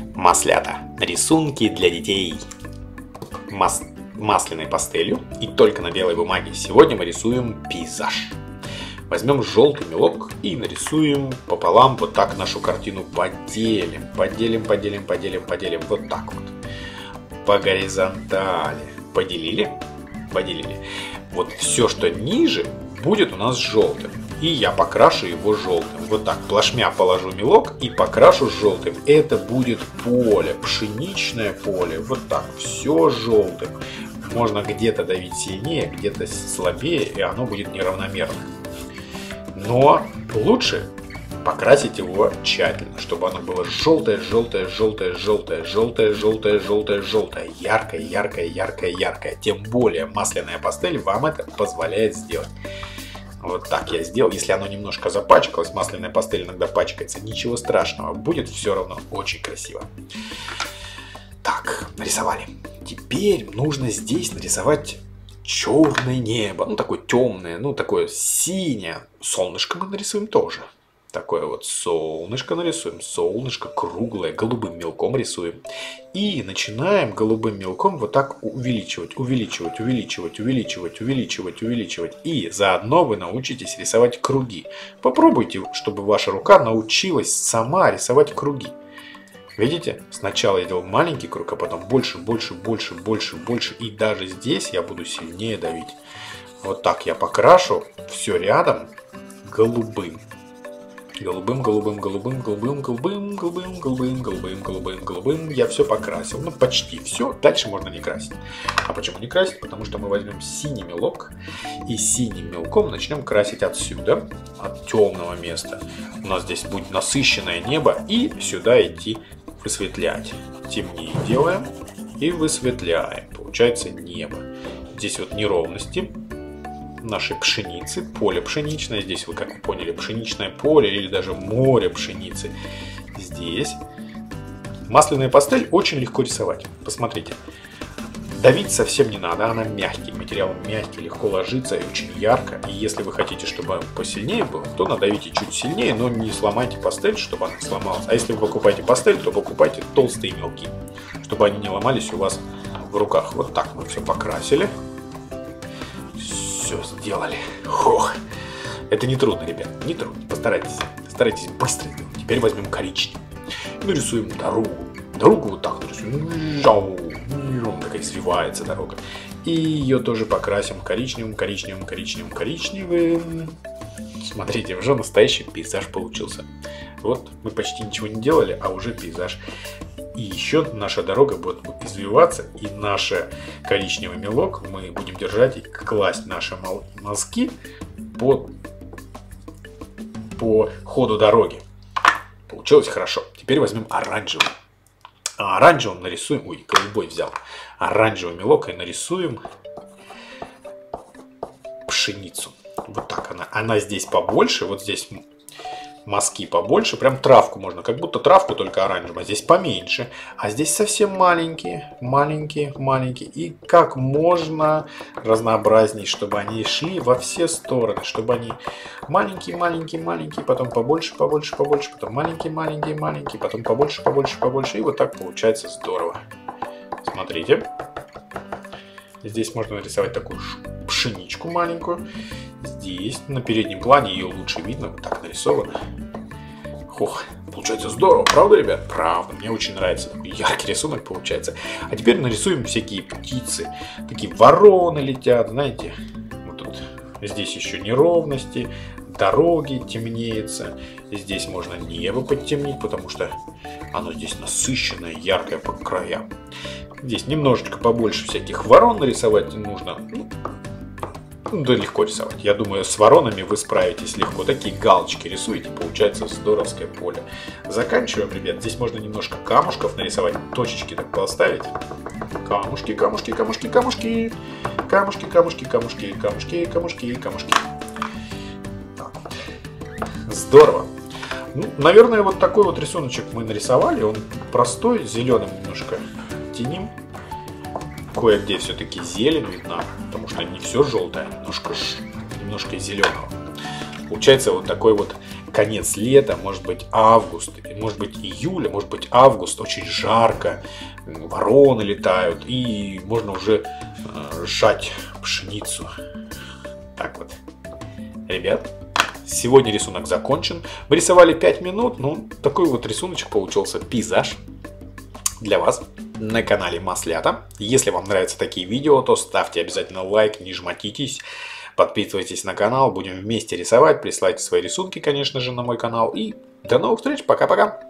Маслята. Рисунки для детей. Масляной пастелью и только на белой бумаге. Сегодня мы рисуем пейзаж. Возьмем желтый мелок и нарисуем пополам вот так нашу картину. Поделим. Вот так вот. По горизонтали. Поделили. Вот все, что ниже, будет у нас желтым. И я покрашу его желтым. Вот так, плашмя положу мелок и покрашу желтым. Это будет поле, пшеничное поле. Вот так, все желтым. Можно где-то давить сильнее, где-то слабее, и оно будет неравномерно. Но лучше покрасить его тщательно, чтобы оно было желтое, яркое. Тем более масляная пастель вам это позволяет сделать. Вот так я сделал. Если оно немножко запачкалось, масляная пастель иногда пачкается, ничего страшного, будет все равно очень красиво. Так, нарисовали. Теперь нужно здесь нарисовать черное небо, ну такое темное, ну такое синее. Солнышко мы нарисуем тоже. Такое вот солнышко нарисуем, солнышко круглое, голубым мелком рисуем. И начинаем голубым мелком вот так увеличивать. И заодно вы научитесь рисовать круги. Попробуйте, чтобы ваша рука научилась сама рисовать круги. Видите? Сначала я делал маленький круг, а потом больше. И даже здесь я буду сильнее давить. Вот так я покрашу все рядом голубым. Голубым. Я все покрасил. Ну, почти все. Дальше можно не красить. А почему не красить? Потому что мы возьмем синий мелок. И синим мелком начнем красить отсюда. От темного места. У нас здесь будет насыщенное небо. И сюда идти высветлять. Темнее делаем. И высветляем. Получается небо. Здесь вот неровности нашей пшеницы, поле пшеничное. Здесь вы, как вы поняли, пшеничное поле или даже море пшеницы. Здесь масляная пастель очень легко рисовать. Посмотрите. Давить совсем не надо, она мягкий. Материал мягкий, легко ложится и очень ярко. И если вы хотите, чтобы посильнее было, то надавите чуть сильнее, но не сломайте пастель, чтобы она сломалась. А если вы покупаете пастель, то покупайте толстые мелки, чтобы они не ломались у вас в руках. Вот так мы все покрасили. Все сделали. Ох. Это не трудно, ребят, не трудно. Постарайтесь быстро сделать. Теперь возьмем коричневый. Нарисуем дорогу. Дорогу вот так нарисуем. Такая извивается дорога. И ее тоже покрасим коричневым. Смотрите, уже настоящий пейзаж получился. Вот мы почти ничего не делали, а уже пейзаж. И еще наша дорога будет извиваться, и наш коричневый мелок мы будем держать и класть наши мазки по ходу дороги. Получилось хорошо. Теперь возьмем оранжевый. А оранжевым нарисуем... Ой, голубой взял. Оранжевый мелок и нарисуем пшеницу. Вот так она. Она здесь побольше, вот здесь... Мазки побольше, прям травку можно, как будто травку, только оранжевую, а здесь поменьше, а здесь совсем маленькие, и как можно разнообразней, чтобы они шли во все стороны, чтобы они маленькие, потом побольше, потом маленькие, потом побольше, и вот так получается здорово. Смотрите, здесь можно нарисовать такую пшеничку маленькую. Здесь, на переднем плане, ее лучше видно, вот так нарисовано. Ох, получается здорово, правда, ребят? Правда, мне очень нравится, такой яркий рисунок получается. А теперь нарисуем всякие птицы. Такие вороны летят, знаете. Вот тут, здесь еще неровности, дороги темнеется. Здесь можно небо подтемнить, потому что оно здесь насыщенное, яркое по краям. Здесь немножечко побольше всяких ворон нарисовать нужно. Да легко рисовать. Я думаю, с воронами вы справитесь легко. Такие галочки рисуете, получается здоровское поле. Заканчиваем, ребят. Здесь можно немножко камушков нарисовать. Точечки так поставить. Камушки. Так вот. Здорово. Ну, наверное, вот такой вот рисуночек мы нарисовали. Он простой, зеленым немножко теним. Кое-где все-таки зелень видна, потому что не все желтое, немножко зеленого. Получается вот такой вот конец лета, может быть август, может быть июль, может быть август, очень жарко, вороны летают, и можно уже сжать пшеницу. Так вот. Ребят, сегодня рисунок закончен. Мы рисовали 5 минут, ну, такой вот рисуночек получился, пейзаж для вас на канале Маслята. Если вам нравятся такие видео, то ставьте обязательно лайк, не жмотитесь. Подписывайтесь на канал, будем вместе рисовать, присылайте свои рисунки, конечно же, на мой канал. И до новых встреч, пока-пока!